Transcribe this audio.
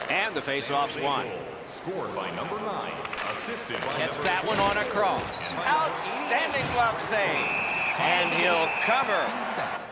And the faceoff's won. Scored by number 9. Assisted by Gets that one on across. Outstanding glove save. And he'll cover.